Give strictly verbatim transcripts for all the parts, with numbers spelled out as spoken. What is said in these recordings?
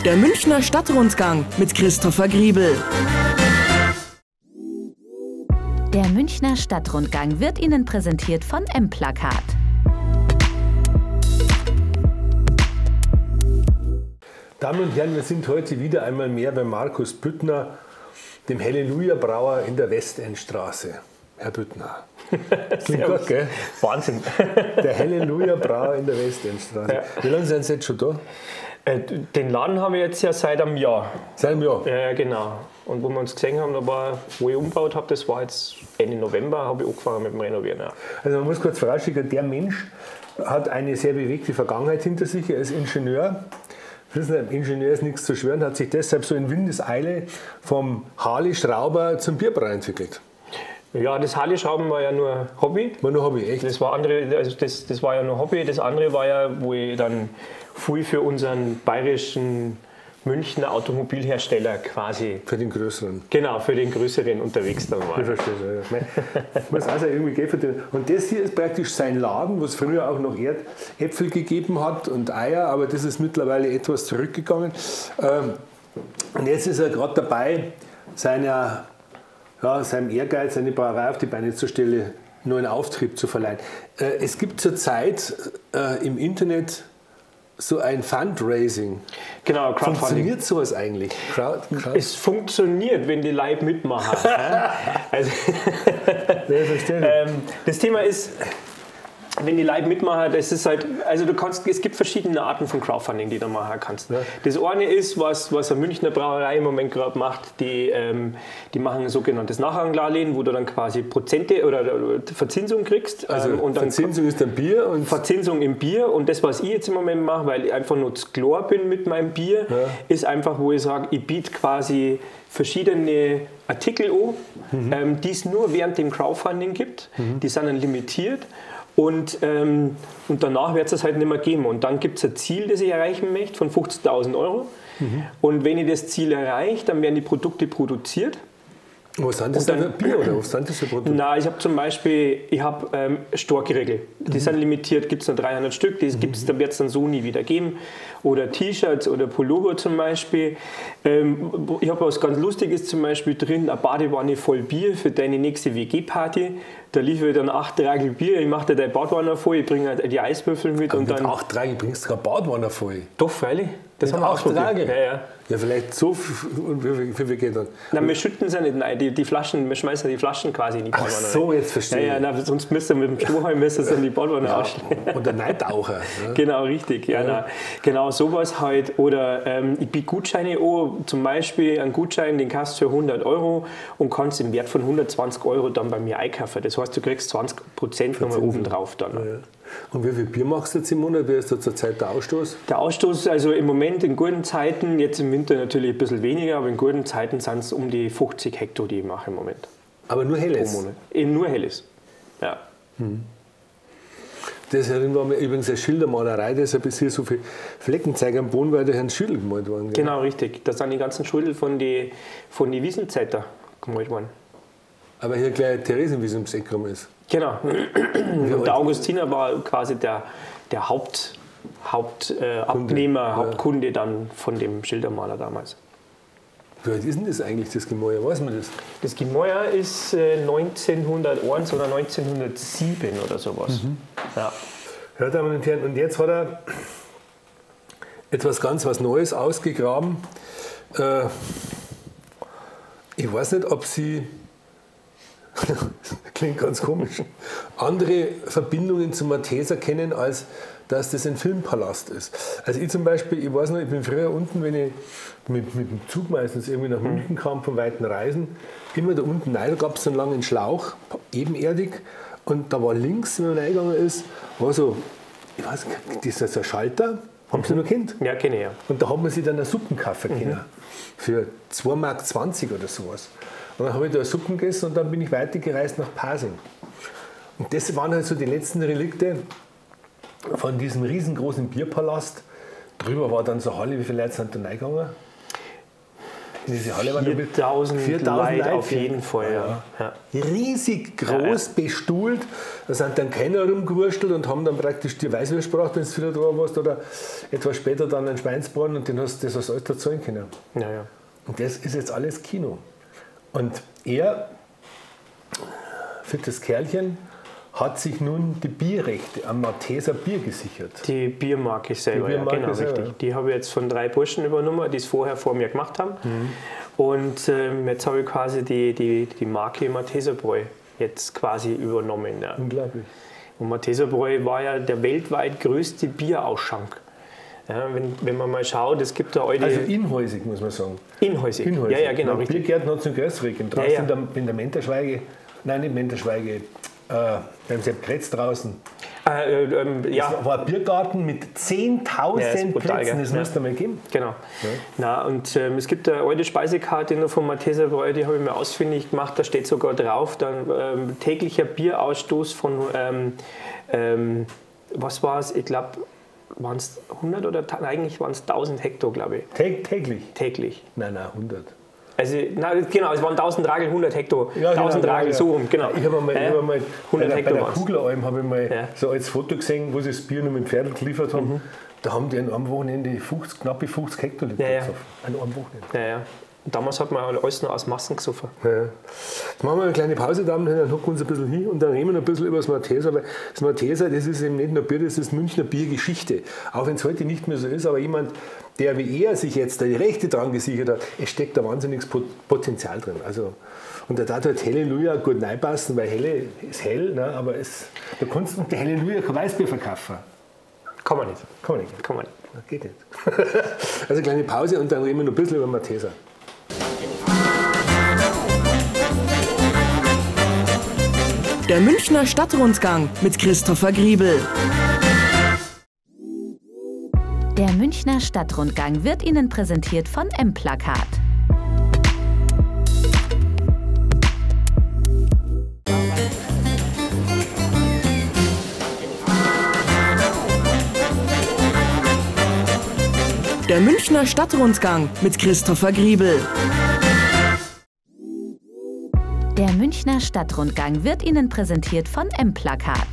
Der Münchner Stadtrundgang mit Christopher Griebel. Der Münchner Stadtrundgang wird Ihnen präsentiert von M-Plakat. Damen und Herren, wir sind heute wieder einmal mehr bei Markus Büttner, dem Halleluja-Brauer in der Westendstraße. Herr Büttner. Klingt gut, gell? Wahnsinn. Der Halleluja-Brauer in der Westendstraße. Ja. Wie lange sind Sie jetzt schon da? Äh, den Laden haben wir jetzt ja seit einem Jahr. Seit einem Jahr? Ja, genau. Und wo wir uns gesehen haben, da war, wo ich umgebaut habe, das war jetzt Ende November, habe ich angefangen mit dem Renovieren. Ja. Also man muss kurz vorausschicken, der Mensch hat eine sehr bewegte Vergangenheit hinter sich. Er ist Ingenieur. Wissen Sie, ein Ingenieur ist nichts zu schwören, hat sich deshalb so in Windeseile vom Harley-Schrauber zum Bierbrauer entwickelt. Ja, das Harley-Schrauben war ja nur Hobby. War nur Hobby, echt? Das war, andere, also das, das war ja nur Hobby. Das andere war ja, wo ich dann viel für unseren bayerischen Münchner Automobilhersteller quasi. Für den größeren. Genau, für den größeren unterwegs dann war. Ich verstehe das. Ja. Muss also irgendwie Geld verdienen. Und das hier ist praktisch sein Laden, wo es früher auch noch Erd Äpfel gegeben hat und Eier, aber das ist mittlerweile etwas zurückgegangen. Und jetzt ist er gerade dabei, seiner, ja, seinem Ehrgeiz, seine Brauerei auf die Beine zu stellen, neuen Auftrieb zu verleihen. Es gibt zurzeit im Internet so ein Fundraising. Genau, Crowdfunding. Funktioniert sowas eigentlich? Crowd, Crowd? Es funktioniert, wenn die Leute mitmachen. Also, ähm, das Thema ist, wenn die Leute mitmachen, das ist halt, also du kannst, es gibt verschiedene Arten von Crowdfunding, die du machen kannst. Ja. Das eine ist, was, was eine Münchner Brauerei im Moment gerade macht, die, ähm, die machen ein sogenanntes Nachrangdarlehen, wo du dann quasi Prozente oder, oder Verzinsung kriegst. Also ähm, und dann Verzinsung ist dann Bier? Und Verzinsung im Bier, und das, was ich jetzt im Moment mache, weil ich einfach nur zu klar bin mit meinem Bier, ja, ist einfach, wo ich sage, ich biete quasi verschiedene Artikel an, mhm, ähm, die es nur während dem Crowdfunding gibt. Mhm. Die sind dann limitiert. Und, ähm, und danach wird es das halt nicht mehr geben. Und dann gibt es ein Ziel, das ich erreichen möchte, von fünfzigtausend Euro. Mhm. Und wenn ich das Ziel erreiche, dann werden die Produkte produziert. Was sind das dann für Bier oder was sind das für Produkte? Nein, ich habe zum Beispiel, ich habe ähm, Storkregel. Die mhm. sind limitiert, gibt es nur dreihundert Stück, die gibt's, mhm. da wird es dann so nie wieder geben. Oder T-Shirts oder Pullover zum Beispiel. Ähm, ich habe was ganz Lustiges zum Beispiel drin, eine Badewanne voll Bier für deine nächste W G-Party. Da liefere ich dann acht Tragel Bier, ich mache dir deine Badwanne voll, ich bringe die Eiswürfel mit. Aber und mit dann acht Tragel bringst du keine Badwanne voll? Doch, freilich. Das haben wir auch Tragel? Ja, ja. Ja, vielleicht so viel, wie viel geht dann? Nein, wir schütten sie nicht rein, die, die Flaschen, wir schmeißen die Flaschen quasi in die Badwanne. Ach so, jetzt verstehe ich. Ja, ja, na, sonst müsst ihr mit dem Strohhalm müsst ihr in die Badwanne ja, ausschneiden. Und der Neidtaucher. Ja. Genau, richtig. Ja, ja. Genau, sowas halt. Oder ähm, ich biete Gutscheine an, zum Beispiel einen Gutschein, den kannst du für hundert Euro und kannst im Wert von hundertzwanzig Euro dann bei mir einkaufen. Das heißt, du kriegst zwanzig Prozent nochmal oben drauf dann. Ja, ja. Und wie viel Bier machst du jetzt im Monat? Wie ist da zurzeit der Ausstoß? Der Ausstoß, also im Moment in guten Zeiten, jetzt im Winter natürlich ein bisschen weniger, aber in guten Zeiten sind es um die fünfzig Hektar, die ich mache im Moment. Aber nur Helles? Pro Monat. Eben nur Helles, ja. Hm. Das war mir übrigens eine Schildermalerei, deshalb ist hier so viel Fleckenzeug am Boden, weil da ein Schilder gemalt worden. Gell? Genau, richtig. Da sind die ganzen Schilder von den von die Wiesenzeiter gemalt worden. Aber hier gleich Theresienwiese ums Eck rum ist. Genau. Und der Augustiner war quasi der, der Haupt, Hauptabnehmer, äh, Hauptkunde dann von dem Schildermaler damals. Wie alt ist denn das eigentlich, das Gemäuer? Weiß man das? Das Gemäuer ist äh, neunzehnhunderteins oder neunzehnhundertsieben oder sowas. Mhm. Ja. Ja, Damen und Herren, und jetzt hat er etwas ganz was Neues ausgegraben. Äh, ich weiß nicht, ob Sie klingt ganz komisch, andere Verbindungen zum Malteser kennen, als dass das ein Filmpalast ist. Also ich zum Beispiel, ich weiß noch, ich bin früher unten, wenn ich mit, mit dem Zug meistens irgendwie nach München kam, von weiten Reisen, immer da unten rein, da gab es einen langen Schlauch, ebenerdig, und da war links, wenn man reingegangen ist, war so, ich weiß nicht, das ist so ein Schalter, haben Sie noch kennt? Ja, kenne ich, ja. Und da hat man sich dann eine Suppen kaufen können, mhm, für zwei Mark zwanzig oder sowas. Und dann habe ich da Suppen gegessen und dann bin ich weitergereist nach Pasing. Und das waren halt so die letzten Relikte von diesem riesengroßen Bierpalast. Drüber war dann so Halle, wie viele Leute sind da reingegangen? Diese Halle war viertausend Leute, Leute auf jeden Fall. Ja. Ja. Riesig groß, ja, ja. bestuhlt. Da sind dann Kenner rumgewurstelt und haben dann praktisch die Weißwurst gebracht, wenn du wieder da warst, oder etwas später dann einen Schweinsbraten, und den hast, das hast du alles erzählen können. Ja, ja. Und das ist jetzt alles Kino. Und er, für das Kerlchen, hat sich nun die Bierrechte am Malteser Bier gesichert. Die Biermarke selber, die Biermarke, ja, genau, selber, richtig. Die habe ich jetzt von drei Burschen übernommen, die es vorher vor mir gemacht haben. Mhm. Und ähm, jetzt habe ich quasi die, die, die Marke Malteser Bräu jetzt quasi übernommen. Ja. Unglaublich. Und Malteser Bräu war ja der weltweit größte Bierausschank. Ja, wenn, wenn man mal schaut, es gibt da heute... Also inhäusig, muss man sagen. Inhäusig, inhäusig. Ja, ja, genau. Biergärten hat es in Gößregen, draußen ja, ja. in der, in der Menterschweige, nein, nicht Menterschweige, Äh, beim Sepp Kretz draußen. Äh, äh, ähm, ja. Das war ein Biergarten mit zehntausend ja, Plätzen, das ja. musst du mal geben. Genau. Ja. Na, und ähm, es gibt eine alte Speisekarte noch von Malteser Bräu, die habe ich mir ausfindig gemacht, da steht sogar drauf, dann ähm, täglicher Bierausstoß von, ähm, ähm, was war es, ich glaube, waren es hundert oder eigentlich waren es tausend Hektar, glaube ich. Tä täglich? Täglich. Nein, nein, hundert. Also, na, genau, es waren tausend Ragel, hundert Hektar. Ja, tausend genau, Ragel, ja. so rum, genau. Ich habe einmal, äh, hab einmal hundert bei, Hektar bei der Kugleralm habe ich mal ja. so als Foto gesehen, wo sie das Bier nur mit Pferd geliefert haben. Mhm. Da haben die an einem Wochenende fünfzig, knappe fünfzig Hektoliter ja, ja. gesoffen. An einem Wochenende. Ja, ja. Damals hat man alles noch aus Massen gesoffen. Ja. Jetzt machen wir eine kleine Pause, Damen und Herren, dann hocken wir uns ein bisschen hin und dann reden wir ein bisschen über das Malteser. Weil das Malteser, das ist eben nicht nur Bier, das ist Münchner Biergeschichte. Auch wenn es heute nicht mehr so ist, aber jemand, der wie er sich jetzt die Rechte dran gesichert hat, es steckt da wahnsinniges Potenzial drin. Also, und da darf halt Halleluja gut reinpassen, weil Helle ist hell, ne, aber es, da kannst du mit der Halleluja kein Weißbier verkaufen. Kann man nicht. Kann man nicht. Kann man nicht. Das geht nicht. Also kleine Pause und dann reden wir noch ein bisschen über Malteser. Der Münchner Stadtrundgang mit Christopher Griebel. Der Münchner Stadtrundgang wird Ihnen präsentiert von M-Plakat. Der Münchner Stadtrundgang mit Christopher Griebel. Der Münchner Stadtrundgang wird Ihnen präsentiert von M-Plakat.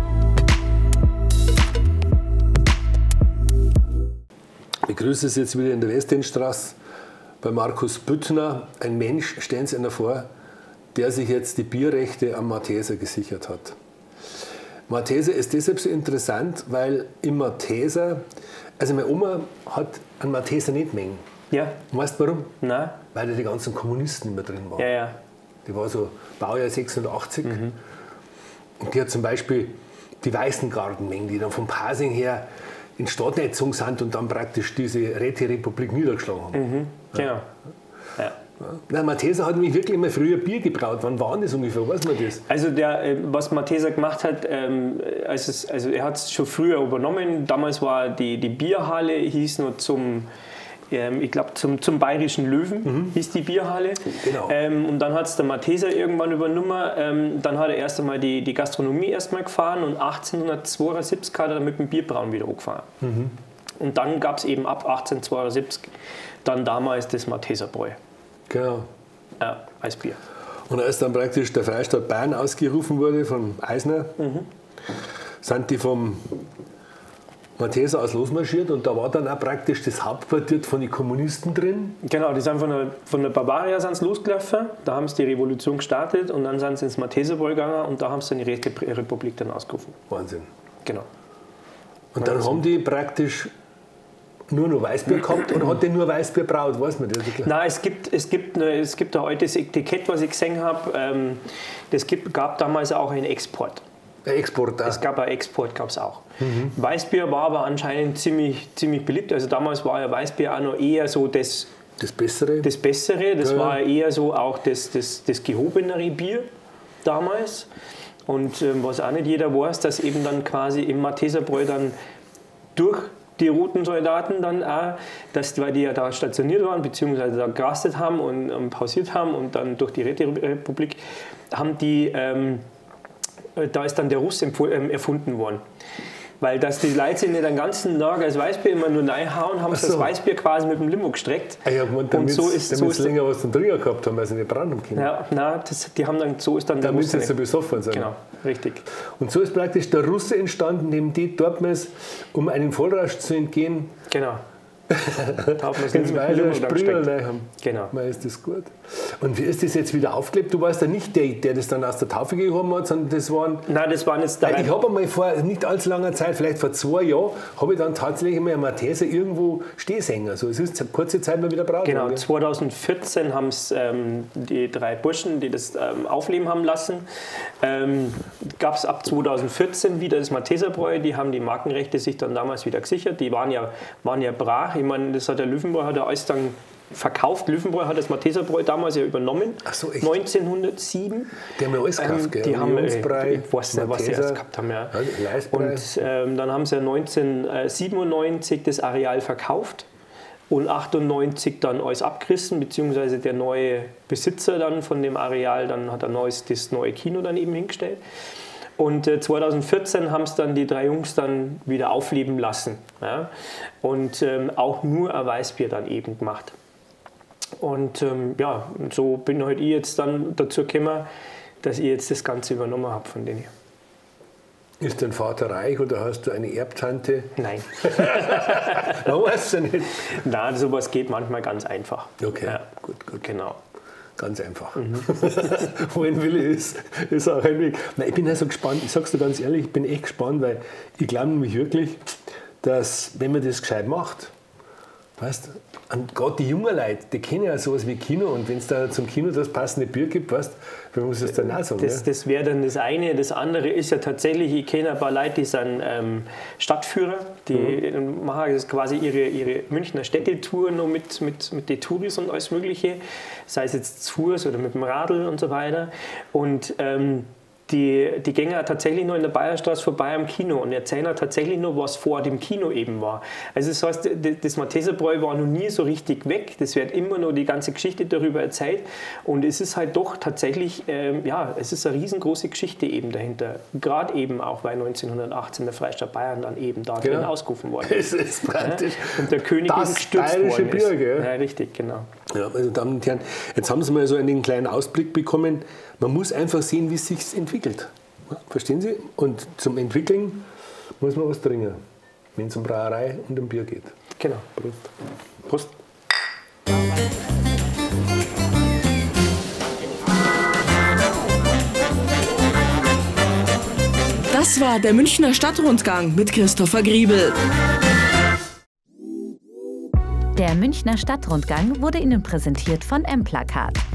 Ich begrüße Sie jetzt wieder in der Westendstraße bei Markus Büttner. Ein Mensch, stellen Sie sich vor, der sich jetzt die Bierrechte am Malteser gesichert hat. Malteser ist deshalb so interessant, weil im Malteser, also meine Oma hat einen Malteser nicht mengen. Ja. Weißt du warum? Nein. Weil da die ganzen Kommunisten immer drin waren. Ja, ja. Die war so Baujahr sechsundachtzig. Mhm. Und die hat zum Beispiel die Weißengartenmengen, die dann vom Pasing her in Stadtnetz sind und dann praktisch diese Räterepublik niedergeschlagen haben. Mhm. Genau. Ja. Ja. Na, Malteser hat nämlich wirklich immer früher Bier gebraut. Wann war das ungefähr? Weiß man das? Also der, was Malteser gemacht hat, ähm, also, es, also er hat es schon früher übernommen. Damals war die, die Bierhalle, hieß nur zum, ähm, ich glaube zum, zum Bayerischen Löwen, mhm. hieß die Bierhalle. Genau. Ähm, und dann hat es der Malteser irgendwann übernommen. Ähm, dann hat er erst einmal die, die Gastronomie erstmal gefahren und achtzehnhundertzweiundsiebzig hat er mit dem Bierbrauen wieder hochgefahren. Mhm. Und dann gab es eben ab achtzehnhundertzweiundsiebzig dann damals das Malteser Bräu. Genau. Ja, als Bier. Und als dann praktisch der Freistaat Bayern ausgerufen wurde von Eisner, mhm. sind die vom Malteser aus losmarschiert und da war dann auch praktisch das Hauptquartier von den Kommunisten drin. Genau, die sind von der, von der Bavaria sind's losgelaufen, da haben sie die Revolution gestartet und dann sind sie ins Malteserbräu gegangen und da haben sie dann die Räterepublik dann ausgerufen. Wahnsinn. Genau. Und dann haben die praktisch nur noch Weißbier gehabt oder hat der nur Weißbier braut? Weiß man das? Nein, es gibt, es gibt, eine, es gibt ein altes Etikett, was ich gesehen habe. Ähm, das gibt, gab damals auch einen Export. Ein Export auch? Es gab einen Export, gab es auch. Mhm. Weißbier war aber anscheinend ziemlich, ziemlich beliebt. Also damals war ja Weißbier auch noch eher so das, das Bessere. Das Bessere. Das ja. war eher so auch das, das, das gehobenere Bier damals. Und ähm, was auch nicht jeder weiß, dass eben dann quasi im Malteserbräu dann durch die roten Soldaten dann auch, dass, weil die ja da stationiert waren, beziehungsweise da gerastet haben und ähm, pausiert haben und dann durch die Räterepublik haben die, ähm, da ist dann der Russ erfunden worden. Weil dass die Leute sich nicht den ganzen Tag als Weißbier immer nur reinhauen, haben sie so. das Weißbier quasi mit dem Limo gestreckt. Ah ja, und damit so ist so ist länger was zum Trinken gehabt haben, weil sie nicht branden können. Ja, nein, das, die haben dann, so ist dann der Damit Muster sie so besoffen sind. Genau, richtig. Und so ist praktisch der Russe entstanden, neben die Dortmans, um einen Vollrausch zu entgehen. Genau. Da hat man es Ins nicht Weiße mit Sprüher rein haben. Genau. Mal ist das gut. Und wie ist das jetzt wieder aufgelebt? Du warst ja nicht der, der das dann aus der Taufe gehoben hat, sondern das waren... Nein, das waren jetzt drei. Ich habe einmal vor nicht allzu langer Zeit, vielleicht vor zwei Jahren, habe ich dann tatsächlich einmal eine Mathese irgendwo Stehsänger. Also es ist eine kurze Zeit mal wieder braucht. Genau, oder? zweitausendvierzehn haben es ähm, die drei Burschen, die das ähm, aufleben haben lassen. Ähm, Gab es ab zweitausendvierzehn wieder das Malteserbräu, die haben die Markenrechte sich dann damals wieder gesichert. Die waren ja, waren ja brach. Ich meine, das hat der Löwenbräu hat er alles dann verkauft. Löwenbräu hat das Malteserbräu damals ja übernommen. Ach so, echt? neunzehnhundertsieben. Die haben ja alles gekauft, ähm, gell? Die haben, Unionsbrei, ich weiß nicht, was sie Malteser, erst gehabt haben. Ja. Ja, Leistbrei. Und ähm, dann haben sie ja neunzehnhundertsiebenundneunzig das Areal verkauft und achtundneunzig dann alles abgerissen, beziehungsweise der neue Besitzer dann von dem Areal, dann hat er neues, das neue Kino dann eben hingestellt. Und äh, zweitausendvierzehn haben es dann die drei Jungs dann wieder aufleben lassen. Ja? Und ähm, auch nur ein Weißbier dann eben gemacht. Und ähm, ja, und so bin halt ich jetzt dann dazu gekommen, dass ich jetzt das Ganze übernommen habe von denen. Ist dein Vater reich oder hast du eine Erbtante? Nein. Man weiß ja nicht. Nein, sowas geht manchmal ganz einfach. Okay, Ja. gut, gut. Genau. Ganz einfach. Mhm. Wo ein Wille ist, ist auch ein Weg. Nein, ich bin also gespannt, ich sag's dir ganz ehrlich, ich bin echt gespannt, weil ich glaube nämlich wirklich, dass wenn man das gescheit macht, weißt, und gerade die jungen Leute, die kennen ja sowas wie Kino und wenn es da zum Kino das passende Bier gibt, weißt, wer muss es dann auch sagen? Das, das wäre dann das eine. Das andere ist ja tatsächlich, ich kenne ein paar Leute, die sind ähm, Stadtführer, die mhm. machen das quasi ihre, ihre Münchner Städtetour noch mit, mit, mit den Touris und alles Mögliche, sei es jetzt zu Fuß oder mit dem Radl und so weiter. Und ähm, Die, die gehen ja tatsächlich nur in der Bayerstraße vorbei am Kino und erzählen ja tatsächlich nur, was vor dem Kino eben war. Also das heißt, das Malteserbräu war noch nie so richtig weg. Das wird immer nur die ganze Geschichte darüber erzählt. Und es ist halt doch tatsächlich, ähm, ja, es ist eine riesengroße Geschichte eben dahinter. Gerade eben auch, weil neunzehnhundertachtzehn der Freistaat Bayern dann eben da drin genau. ausgerufen worden ist. Es ist praktisch ja? Und der König das eben gestürzt bayerische worden Bier, ist. gell? Ja, richtig, genau. Ja, meine Damen und Herren, jetzt haben Sie mal so einen kleinen Ausblick bekommen. Man muss einfach sehen, wie es sich entwickelt. Ja, verstehen Sie? Und zum Entwickeln muss man was trinken, wenn es um Brauerei und um Bier geht. Genau. Prost. Prost. Das war der Münchner Stadtrundgang mit Christopher Griebel. Der Münchner Stadtrundgang wurde Ihnen präsentiert von M-Plakat.